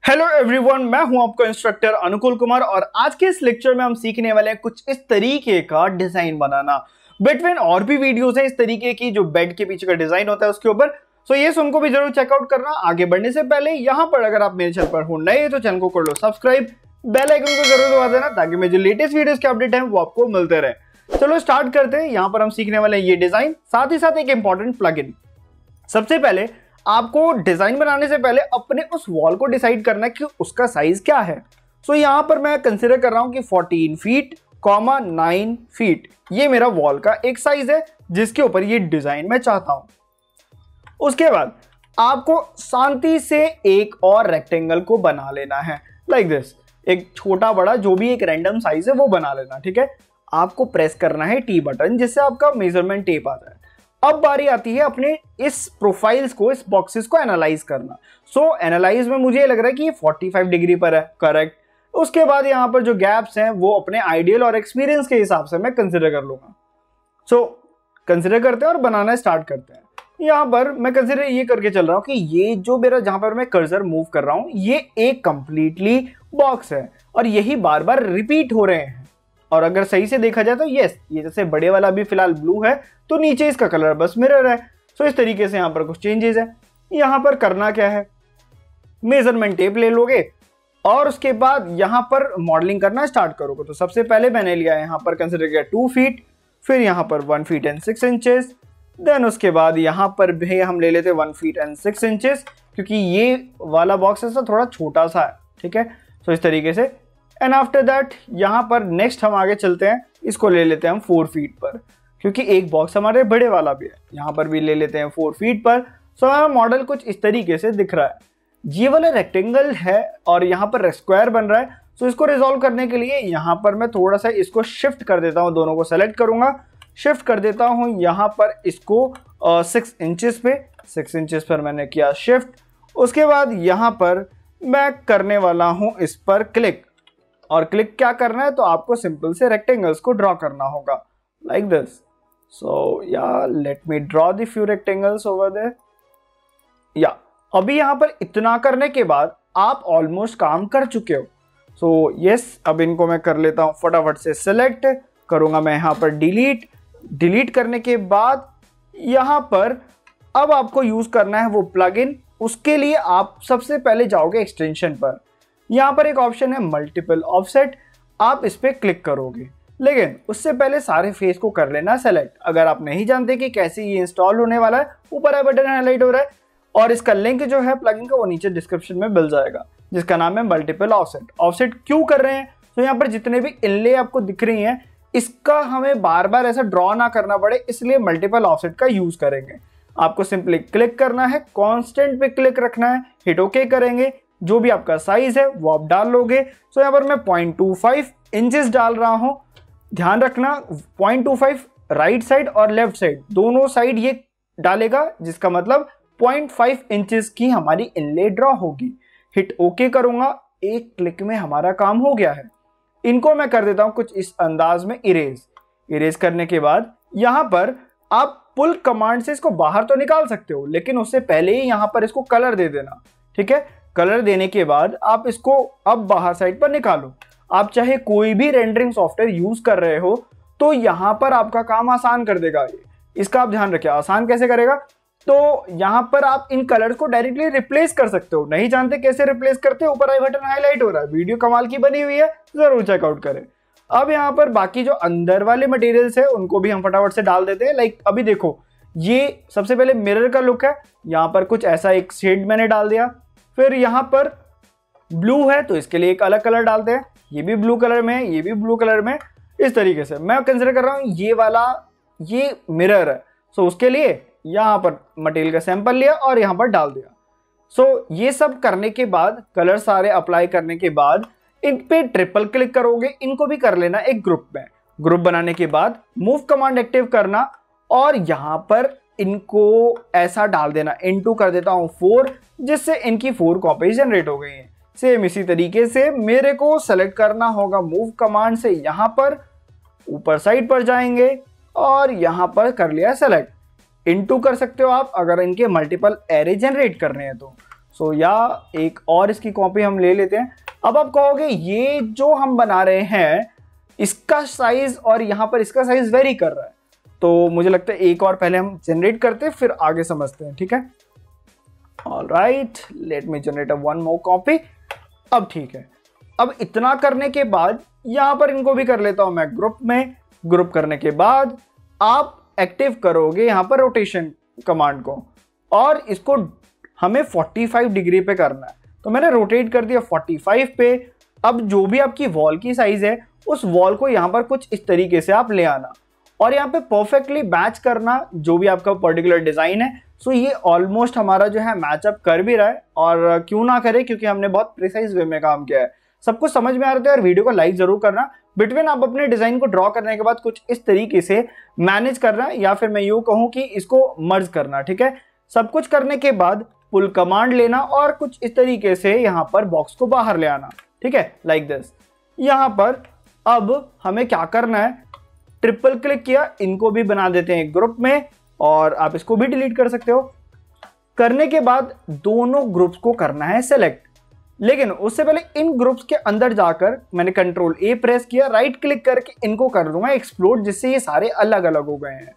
Hello everyone, मैं हूं आपका इंस्ट्रक्टर अनुकूल कुमार और आज के इस लेक्चर में हम सीखने वाले हैं कुछ इस तरीके का डिजाइन बनाना। बिटवीन और भी वीडियोस हैं इस तरीके की जो बेड के पीछे का डिजाइन होता है उसके ऊपर, सो ये उनको भी जरूर चेकआउट करना। आगे बढ़ने से पहले यहाँ पर अगर आप मेरे चैनल पर हो नए तो चैनल को कर लो सब्सक्राइब, बेल आइकन को जरूर दबा देना ताकि मेरे जो लेटेस्ट वीडियोस के अपडेट है वो आपको मिलते रहे। चलो स्टार्ट करते हैं। यहाँ पर हम सीखने वाले हैं ये डिजाइन, साथ ही साथ एक इंपॉर्टेंट प्लगइन। सबसे पहले आपको डिजाइन बनाने से पहले अपने उस वॉल को डिसाइड करना है कि उसका साइज क्या है। सो यहां पर मैं कंसीडर कर रहा हूं कि 14 फीट, 9 फीट ये मेरा वॉल का एक साइज है जिसके ऊपर ये डिजाइन मैं चाहता हूं। उसके बाद आपको शांति से एक और रेक्टेंगल को बना लेना है लाइक दिस। एक छोटा बड़ा जो भी एक रैंडम साइज है वो बना लेना, ठीक है। आपको प्रेस करना है टी बटन जिससे आपका मेजरमेंट टेप आता है। अब बारी आती है अपने इस प्रोफाइल्स को, इस बॉक्सेस को एनालाइज करना। सो एनालाइज में मुझे लग रहा है कि ये 45 डिग्री पर है, करेक्ट। उसके बाद यहाँ पर जो गैप्स हैं वो अपने आइडियल और एक्सपीरियंस के हिसाब से मैं कंसिडर कर लूंगा। सो कंसिडर करते हैं और बनाना स्टार्ट करते हैं। यहाँ पर मैं कंसिडर ये करके चल रहा हूँ कि ये जो मेरा जहां पर मैं कर्सर मूव कर रहा हूँ ये एक कंप्लीटली बॉक्स है और यही बार बार रिपीट हो रहे हैं। और अगर सही से देखा जाए तो यस, ये जैसे बड़े वाला भी फिलहाल ब्लू है तो नीचे इसका कलर बस मिरर है। सो इस तरीके से यहाँ पर कुछ चेंजेस है। यहाँ पर करना क्या है, मेजरमेंट टेप ले लोगे और उसके बाद यहाँ पर मॉडलिंग करना स्टार्ट करोगे। तो सबसे पहले मैंने लिया यहाँ पर कंसिडर किया 2 फीट, फिर यहाँ पर 1 फीट एंड 6 इंचेस, देन उसके बाद यहाँ पर भी हम ले लेते 1 फीट एंड 6 इंचेस क्योंकि ये वाला बॉक्स ऐसा थोड़ा छोटा सा है, ठीक है। सो इस तरीके से एंड आफ्टर दैट यहाँ पर नेक्स्ट हम आगे चलते हैं, इसको ले लेते हैं हम 4 फीट पर क्योंकि एक बॉक्स हमारे बड़े वाला भी है। यहाँ पर भी ले लेते हैं 4 फीट पर। सो हमारा मॉडल कुछ इस तरीके से दिख रहा है। ये वाला रेक्टेंगल है और यहाँ पर स्क्वायर बन रहा है। सो इसको रिजॉल्व करने के लिए यहाँ पर मैं थोड़ा सा इसको शिफ्ट कर देता हूँ, दोनों को सेलेक्ट करूंगा, शिफ्ट कर देता हूँ यहाँ पर इसको 6 इंचेस पे, 6 इंचेस पर मैंने किया शिफ्ट। उसके बाद यहाँ पर मैं करने वाला हूँ इस पर क्लिक, और क्लिक क्या करना है तो आपको सिंपल से रेक्टेंगल्स को ड्रॉ करना होगा like this. So yeah let me draw the few rectangles over there. या अभी यहाँ पर इतना करने के बाद आप ऑलमोस्ट काम कर चुके हो। सो यस, अब इनको मैं कर लेता हूँ फटाफट से सिलेक्ट करूंगा मैं यहाँ पर डिलीट करने के बाद यहाँ पर अब आपको यूज करना है वो प्लगइन। उसके लिए आप सबसे पहले जाओगे एक्सटेंशन पर, यहाँ पर एक ऑप्शन है मल्टीपल ऑफसेट, आप इस पर क्लिक करोगे। लेकिन उससे पहले सारे फेस को कर लेना सेलेक्ट। अगर आप नहीं जानते कि कैसे ये इंस्टॉल होने वाला है, ऊपर आई बटन हाईलाइट हो रहा है और इसका लिंक जो है प्लगइन का वो नीचे डिस्क्रिप्शन में मिल जाएगा जिसका नाम है मल्टीपल ऑफसेट। ऑफसेट क्यों कर रहे हैं तो यहाँ पर जितने भी इनले आपको दिख रही हैं इसका हमें बार बार ऐसा ड्रॉ ना करना पड़े, इसलिए मल्टीपल ऑफसेट का यूज करेंगे। आपको सिंपली क्लिक करना है, कांस्टेंट पे क्लिक रखना है, हिट ओके करेंगे, जो भी आपका साइज है वो आप डाल लोगे। सो यहाँ पर मैं 0.25 इंचेस डाल रहा हूं। ध्यान रखना 0.25 राइट साइड और लेफ्ट साइड दोनों साइड ये डालेगा, जिसका मतलब 0.5 इंचेस की हमारी इनले ड्रॉ होगी। हिट ओके करूंगा, एक क्लिक में हमारा काम हो गया है। इनको मैं कर देता हूं कुछ इस अंदाज में इरेज करने के बाद यहाँ पर आप पुल कमांड से इसको बाहर तो निकाल सकते हो, लेकिन उससे पहले ही यहाँ पर इसको कलर दे देना, ठीक है। कलर देने के बाद आप इसको अब बाहर साइड पर निकालो। आप चाहे कोई भी रेंडरिंग सॉफ्टवेयर यूज कर रहे हो तो यहाँ पर आपका काम आसान कर देगा ये, इसका आप ध्यान रखिए। आसान कैसे करेगा तो यहाँ पर आप इन कलर्स को डायरेक्टली रिप्लेस कर सकते हो। नहीं जानते कैसे रिप्लेस करते हो, ऊपर आई बटन हाईलाइट हो रहा है, वीडियो कमाल की बनी हुई है, जरूर चेकआउट करें। अब यहाँ पर बाकी जो अंदर वाले मटेरियल्स है उनको भी हम फटाफट से डाल देते हैं। लाइक अभी देखो, ये सबसे पहले मिरर का लुक है, यहाँ पर कुछ ऐसा एक शेड मैंने डाल दिया। फिर यहाँ पर ब्लू है तो इसके लिए एक अलग कलर डालते हैं, ये भी ब्लू कलर में है, ये भी ब्लू कलर में। इस तरीके से मैं कंसिडर कर रहा हूँ ये वाला ये मिरर है। सो उसके लिए यहाँ पर मटेरियल का सैंपल लिया और यहाँ पर डाल दिया। सो ये सब करने के बाद, कलर सारे अप्लाई करने के बाद इन पे ट्रिपल क्लिक करोगे। इनको भी कर लेना एक ग्रुप में। ग्रुप बनाने के बाद मूव कमांड एक्टिव करना और यहाँ पर इनको ऐसा डाल देना, इनटू कर देता हूँ 4, जिससे इनकी 4 कॉपीज जनरेट हो गई हैं। सेम इसी तरीके से मेरे को सेलेक्ट करना होगा मूव कमांड से, यहाँ पर ऊपर साइड पर जाएंगे और यहाँ पर कर लिया सेलेक्ट। इनटू कर सकते हो आप अगर इनके मल्टीपल एरे जनरेट करने हैं तो। सो या एक और इसकी कॉपी हम ले लेते हैं। अब आप कहोगे ये जो हम बना रहे हैं इसका साइज और यहाँ पर इसका साइज वेरी कर रहा है, तो मुझे लगता है एक और पहले हम जनरेट करते हैं फिर आगे समझते हैं, ठीक है। Alright, let me generate one more copy. अब ठीक है, अब इतना करने के बाद यहां पर इनको भी कर लेता हूं मैं ग्रुप में। ग्रुप करने के बाद आप एक्टिव करोगे यहां पर रोटेशन कमांड को, और इसको हमें 45 डिग्री पे करना है, तो मैंने रोटेट कर दिया 45 पे। अब जो भी आपकी वॉल की साइज है उस वॉल को यहां पर कुछ इस तरीके से आप ले आना और यहाँ पे परफेक्टली मैच करना जो भी आपका पर्टिकुलर डिजाइन है। सो ये ऑलमोस्ट हमारा जो है मैचअप कर भी रहा है, और क्यों ना करे क्योंकि हमने बहुत प्रिसाइज वे में काम किया है। सब कुछ समझ में आ रहा है, और वीडियो को लाइक जरूर करना। बिटवीन आप अपने डिजाइन को ड्रॉ करने के बाद कुछ इस तरीके से मैनेज करना, या फिर मैं यूं कहूं कि इसको मर्ज करना, ठीक है। सब कुछ करने के बाद पुल कमांड लेना और कुछ इस तरीके से यहाँ पर बॉक्स को बाहर ले आना, ठीक है, लाइक दिस। यहाँ पर अब हमें क्या करना है, ट्रिपल क्लिक किया, इनको भी बना देते हैं ग्रुप में, और आप इसको भी डिलीट कर सकते हो। करने के बाद दोनों ग्रुप्स को करना है सेलेक्ट, लेकिन उससे पहले इन ग्रुप्स के अंदर जाकर मैंने कंट्रोल ए प्रेस किया, राइट क्लिक करके इनको कर दूंगा एक्सप्लोड, जिससे ये सारे अलग अलग हो गए हैं।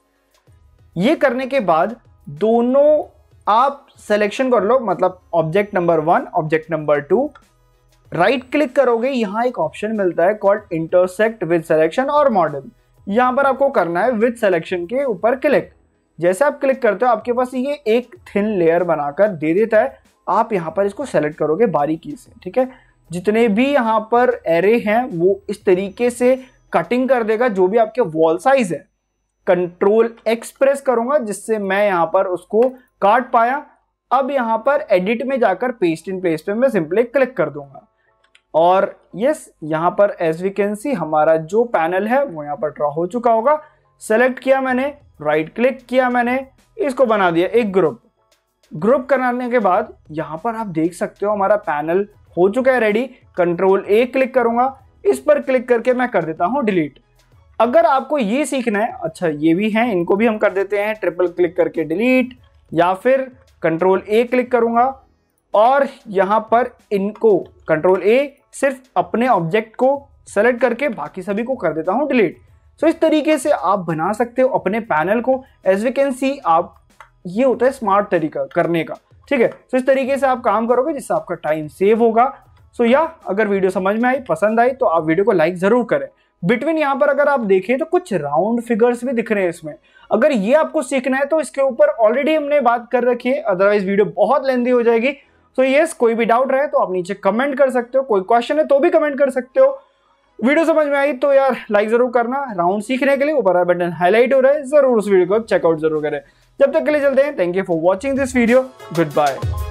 ये करने के बाद दोनों आप सिलेक्शन कर लो, मतलब object number 1, object number 2, right click करोगे, यहां एक ऑप्शन मिलता है कॉल्ड इंटरसेक्ट विद सिलेक्शन और मॉडल। यहां पर आपको करना है विद सिलेक्शन के ऊपर क्लिक। जैसे आप क्लिक करते हो आपके पास ये एक थिन लेयर बनाकर दे देता है। आप यहां पर इसको सेलेक्ट करोगे बारीकी से, ठीक है। जितने भी यहां पर एरे हैं वो इस तरीके से कटिंग कर देगा जो भी आपके वॉल साइज है। कंट्रोल एक्स प्रेस करूंगा जिससे मैं यहां पर उसको काट पाया। अब यहां पर एडिट में जाकर पेस्ट इन प्लेस पे मैं सिंपली क्लिक कर दूंगा, और यस, यहां पर एज वी कैन सी हमारा जो पैनल है वो यहां पर ड्रॉ हो चुका होगा। सेलेक्ट किया मैंने, राइट क्लिक किया मैंने, इसको बना दिया एक ग्रुप। ग्रुप कराने के बाद यहां पर आप देख सकते हो हमारा पैनल हो चुका है रेडी। कंट्रोल ए क्लिक करूंगा, इस पर क्लिक करके मैं कर देता हूं डिलीट। अगर आपको ये सीखना है, अच्छा ये भी है, इनको भी हम कर देते हैं ट्रिपल क्लिक करके डिलीट, या फिर कंट्रोल ए क्लिक करूंगा और यहां पर इनको कंट्रोल ए सिर्फ अपने ऑब्जेक्ट को सेलेक्ट करके बाकी सभी को कर देता हूं डिलीट। सो इस तरीके से आप बना सकते हो अपने पैनल को। एज वी कैन सी आप, ये होता है स्मार्ट तरीका करने का, ठीक है। सो इस तरीके से आप काम करोगे जिससे आपका टाइम सेव होगा। सो या अगर वीडियो समझ में आई, पसंद आई, तो आप वीडियो को लाइक जरूर करें। बिटवीन यहाँ पर अगर आप देखें तो कुछ राउंड फिगर्स भी दिख रहे हैं इसमें। अगर ये आपको सीखना है तो इसके ऊपर ऑलरेडी हमने बात कर रखी है, अदरवाइज वीडियो बहुत लेंथी हो जाएगी। तो यस, कोई भी डाउट रहे तो आप नीचे कमेंट कर सकते हो, कोई क्वेश्चन है तो भी कमेंट कर सकते हो। वीडियो समझ में आई तो यार लाइक जरूर करना। राउंड सीखने के लिए ऊपर बटन हाईलाइट हो रहा है, जरूर उस वीडियो को चेकआउट जरूर करें। जब तक के लिए चलते हैं, thank you for watching this video, good bye.